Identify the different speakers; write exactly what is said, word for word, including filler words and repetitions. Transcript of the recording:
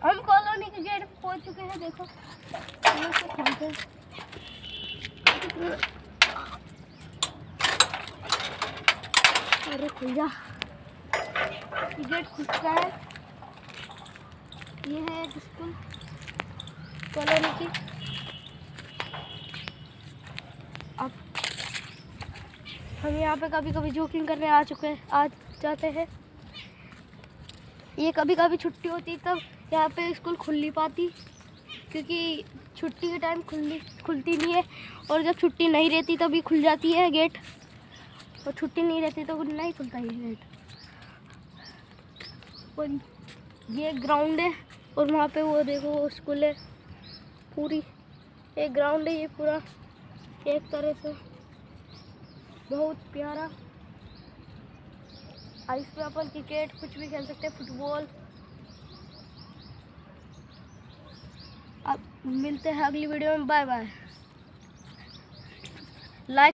Speaker 1: हम कॉलोनी के गेट पे पहुंच चुके हैं। देखो खोलते हैं। अरे खुल जा, गेट खुल चुका है। ये है एक स्कूल कॉलोनी की। अब हम यहाँ पे कभी कभी जोकिंग करने आ चुके हैं, आ जाते हैं। ये कभी कभी छुट्टी होती तब यहाँ पे स्कूल खुल नहीं पाती, क्योंकि छुट्टी के टाइम खुलनी खुलती नहीं है, और जब छुट्टी नहीं रहती तभी खुल जाती है गेट, और छुट्टी नहीं रहती तो नहीं खुलता ये गेट। और ये ग्राउंड है, और वहाँ पे वो देखो वो स्कूल है। पूरी एक ग्राउंड है ये पूरा, एक तरह से बहुत प्यारा। इस पे अपन क्रिकेट कुछ भी खेल सकते हैं, फुटबॉल। अब मिलते हैं अगली वीडियो में। Bye bye. लाइक